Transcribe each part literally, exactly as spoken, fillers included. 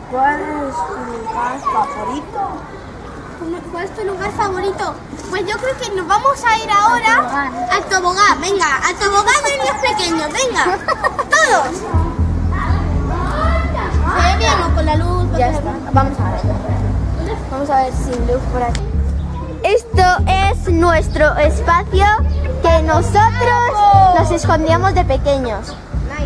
¿Cuál es tu lugar favorito? ¿Cuál es tu lugar favorito? Pues yo creo que nos vamos a ir ahora al tobogán. Venga, al tobogán de niños pequeños, venga. Todos. ¿Se ve bien o con la luz? Ya está. Vamos a ver. Vamos a ver sin luz por aquí. Esto es nuestro espacio que nosotros nos escondíamos de pequeños.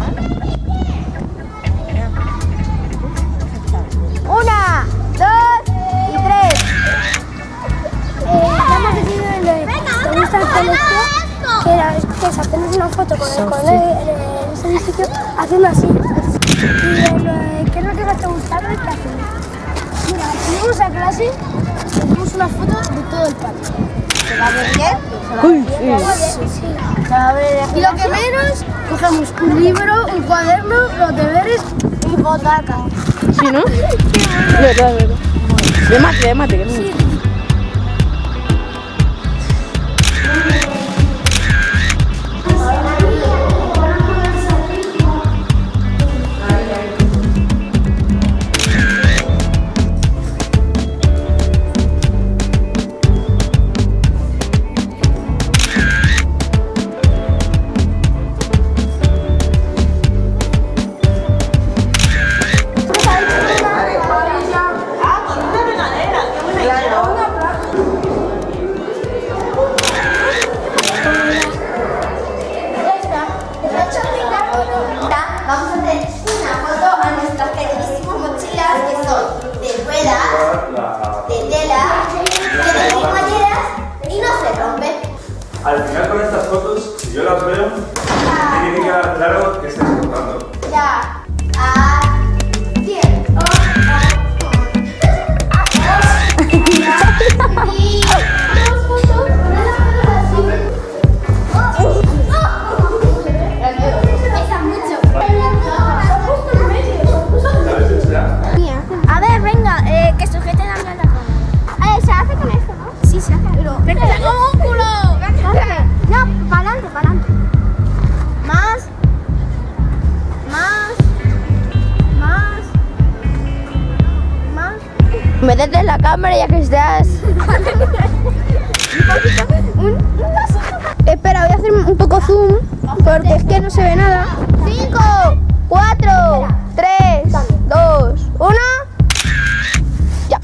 Una, dos y tres. Eh, ya hemos decidido en lo de te gusta el colegio, que era que es hacernos una foto con el colegio en ese edificio haciendo así. Y en lo de qué es lo que más te gusta de clase. Mira, venimos a clase y hacemos una foto de todo el patio. ¿Se va a ver bien? Uy, sí. Sí. ¿Se va a ver Y lo que menos, cogemos un libro, un cuaderno, los deberes y botaca. Sí, ¿no? Verdad, verdad. De mate, de mate, que no. Sí. Vamos a hacer una foto a nuestras queridísimas mochilas que son de ruedas, de tela, que de cremalleras y no se rompen. Al final con estas fotos, si yo las veo, me tiene que quedar claro que estáis contando. Ya. Ah, bien. A ver, venga, eh, que sujeten a la cámara. Eh, se hace con esto, ¿no? Sí, se hace, pero... ¡Venga, como un culo! No, para adelante, para adelante. Más. Más. Más. Más. Métete en la cámara ya que estás. Espera, voy a hacer un poco zoom porque es que no se ve nada. Cinco, cuatro, tres, dos, uno. Ya.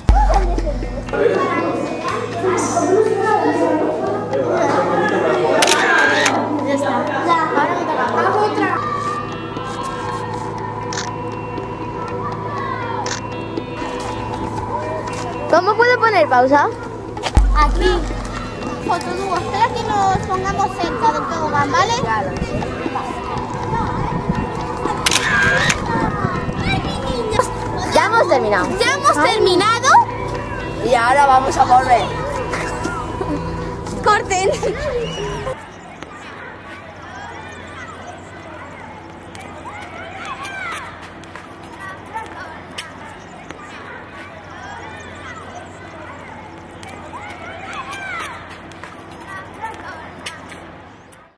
¿Cómo puedo poner pausa? Aquí. Fotodúo, espera que nos pongamos cerca del tobogán, ¿vale? Ya hemos terminado. Ya hemos terminado. Y ahora vamos a volver. Corten.